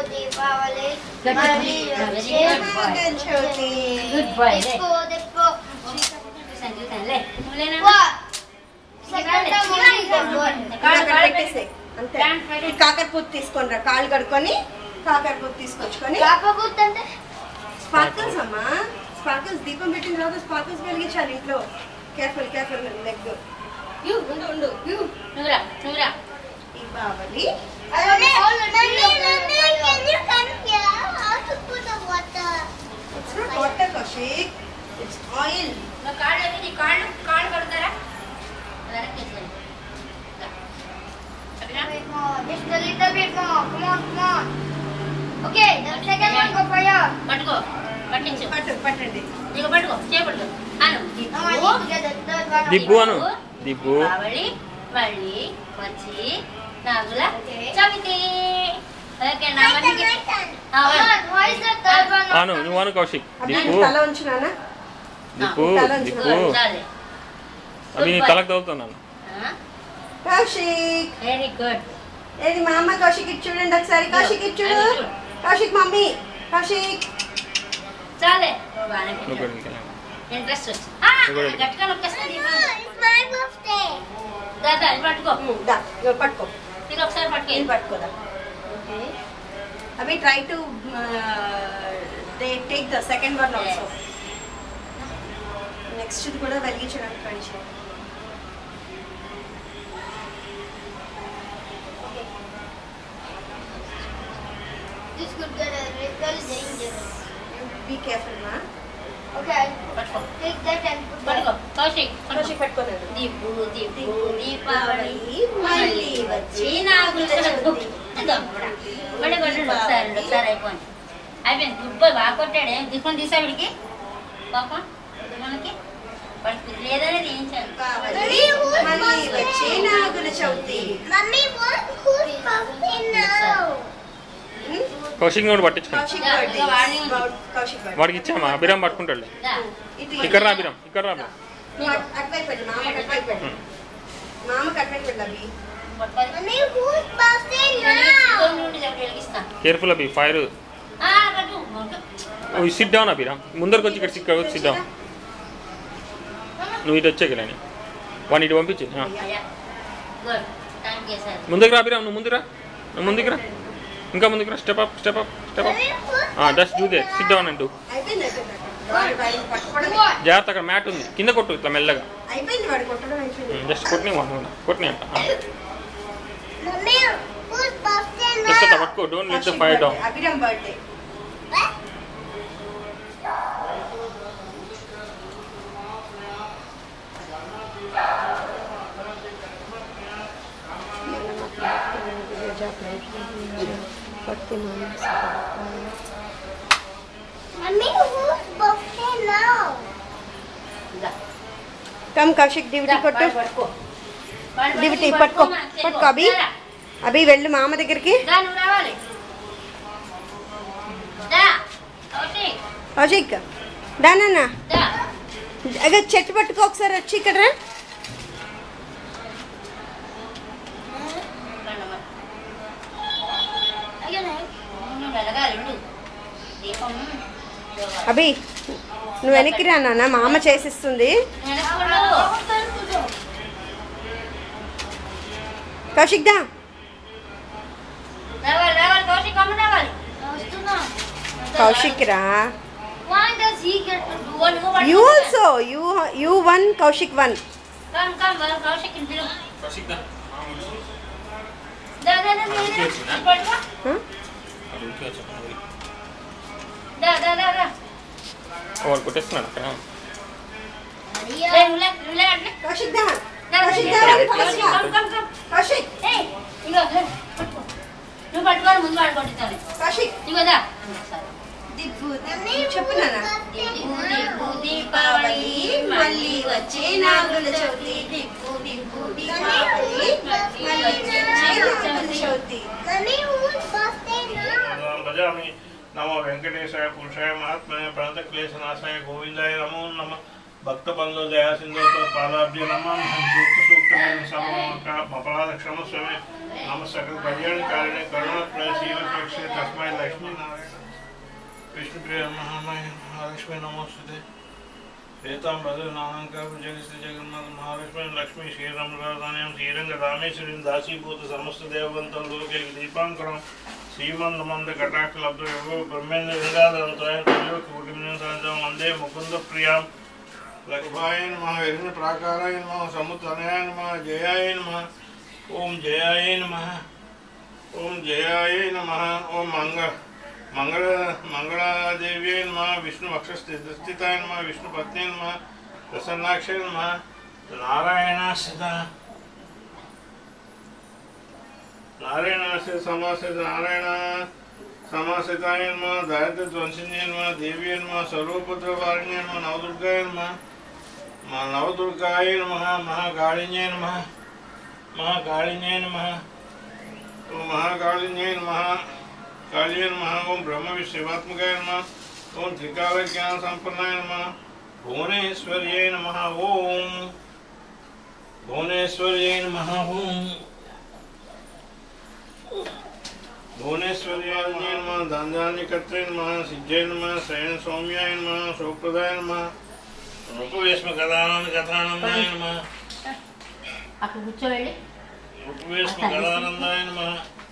Deepawali good boy కాకరపూత తీసుకొని కాళ్ళు కడుక్కొని కాకరపూత తీసుకొచ్చుకొని స్పార్కల్స్ అమ్మా స్పార్కల్స్ దీపం పెట్టిన తర్వాత స్పార్కల్స్ వెలిగించాలి ఇంట్లో కేర్ఫుల్ కేర్ఫుల్ లెగ్ ఉండు Deepavali water Kaushik it's oil కాళ్ళు కడతారా just a little bit more. Come on. Okay, the second one go fire. పట్టుకో పట్టించు పట్టండి నీకు పట్టుకో చేపట్టు అను దిబ్బు అను దిబ్బు దీపావళి మళ్ళీ వచ్చి నాగుల చవితి ఓకే నా మనకి Why is the third one? అను నువ్వు అను కౌశిక్ దిబ్బు తల ఉంచునానా దిబ్బు దిబ్బు చాలే అవి నీ తలకు తగులుతున్నాను కౌశిక్ వెరీ గుడ్ ఏది మా అమ్మ కౌశిక్ ఇటు చూడండి ఒకసారి కౌశిక్ ఇటు చూడు కౌశిక్ మమ్మీ కౌశిక్ చాలే నువ్వు కూడా ఇంకా. ఇంట్రెస్ట్ వచ్చి గట్టిగా నొక్కేస్తుంది It's my birthday. దాదా ఇది పట్టుకో దా ఇగో పట్టుకో ఇది ఒకసారి పట్టుకో ఇది పట్టుకోదా అవి try to take the second one also next ఇది కూడా వెలిగించడానికి ట్రై చేయాలి This could get a little dangerous. Be careful మా Okay, పట్టుకో take that and put పట్టుకో that. కౌశిక్ కౌశిక్ పట్టుకోలేదు దీపు దీపు దీపావళి మళ్ళీ వచ్చి నాగుల చవితి మళ్ళీ కొట్టండి ఒకసారి అయిపోయింది అయిపోయింది గుడ్ బాయ్ బాగా కొట్టాడే తీసుకొని తీసా వీడికి పాపం మనకి వాడికి లేదనేది ఏం చేయాలి మళ్ళీ వచ్చే Nagula Chavithi Mummy, who's birthday now? Kaushik కూడా పట్టించుకో కౌశిక్ బర్త్డే కౌశిక్ బర్త్డే వాడికి ఇచ్చామా అభిరామ్ పట్టుకుంటాడు ఇది ఇక్కడ రా అభిరామ్ ఇక్కడ రా అభిరామ్. అటువైపు పెట్టు మామ అటువైపు పెట్టు మామ అటువైపు పెట్టు అవి Mummy, who's birthday now? Careful Abhi fire sit down Abhiram ముందరికి వచ్చి ఇక్కడ సిట్ డౌన్ నువ్వు ఇటు వచ్చే కదా వాడిని ఇటు పంపించి ముందుకు రా అభిరామ్ నువ్వు ముందుకు రా ఇంకా ముందుకు రా step up just do the sit down అంటూ అయిపోయింది వాడు పట్టుకోవడం జాగ్రత్త అక్కడ మ్యాట్ ఉంది కింద కొట్టు ఇట్లా మెల్లగా అయిపోయింది వాడు కొట్టడం అయిపోయింది జస్ట్ కొట్టినే అంట Mummy, who's birthday జస్ట్ అట్లా now? పట్టుకో don't lit the fire down Abhiram birthday Mummy, who's birthday now? Come Kaushik duty కొట్టు డ్యూటీ పట్టుకో అభి అభి వెళ్ళు మామ దగ్గరికి రావాలి కౌశిక్ దానన్నా దా అదే చెట్టు పట్టుకో ఒకసారి వచ్చి ఇక్కడ రా అభి నువ్వు వెనక్కి రా నాన్న మా అమ్మ చేసిస్తుంది కౌశిక్ దా కౌశిక్ రా Why does he get to do one? You also you one Kaushik one వాడు కొట్టేస్తున్నాడు అక్కడ కౌశిక్ దా కౌశిక్ దా కౌశిక్ నువ్వు పట్టుకోవాలి ముందు వాడు కొట్టుతాను కౌశిక్ ఇవ్వదా చెప్పు నాన్న దీపావళి మళ్ళీ వచ్చే నాగుల చవితి దిప్పు దిప్పు దీపావళి మళ్ళీ వచ్చే Nagula Chavithi Mummy, who's birthday now? భజామి నమో వెంకటేశాయ పురుషాయ మహాత్మయ ప్రణత క్లేశనాశాయ గోవిందాయ నమో నమ భక్త బంధు దయా సింధు పాదాభ్య నమ సూక్త क्षमस्व नम सकल कल्याणकारिणे करुणाप्रद शिवक्षे तस्मै लक्ष्मी नारायण विष्णुप्रिय महालक्ष्मी नमोस्तुते एतां भद्रनामंकार जगत जगन्नाथ महालक्ष्मी लक्ष्मी श्रीरमराधान्यां श्रीरंगरामेश्वरीं दासीभूत समस्त देववन्तं लोके दीपांकरं श्रीमन्मन्द कटाक्षलब्ध योगो ब्रह्मेन्द्र गंगाधरं कोटिमिनं वन्दे मुकुन्द प्रियां लक्ष्माय नमः विष्णु प्राकाराय नमः समुत्तनाय नमः जयाय नमः ओम जयाय नमः ओम जयाय नमः ओम मंगलादेव्यै नमः विष्णु वक्षस्थिताय नमः विष्णु पत्न्यै नमः प्रसन्नाक्षाय नमः नारायणास्य समासित नारायण समासिताय नमः दारिद्र्य ध्वंसिन्यै नमः देव्यै नमः सर्वपुत्रवारिण्यै नमः नवदुर्गाय नमः नवदुर्गाय नमः महाकालिन्यै नमः महाकालिन्यै नमः ओम महाकालिन्यै नमः कालिये नमः ओम ब्रह्म विश्वात्मकाय नमः ओम त्रिकाल ज्ञान संपन्नाय नमः भुवनेश्वर्यै नमः ओम भुवनेश्वर्यै नमः ओम भुवनेश्वर्यै नमः धान्यानिकर्त्रे नमः सिद्धे नमः शयन सौम्याय नमः शोकप्रदाय नमः रूपवेश्म गदानंद कथानंदाय नमः అక్కడ కూర్చోబెట్టి रूपवेश्म गदानंदाय नमः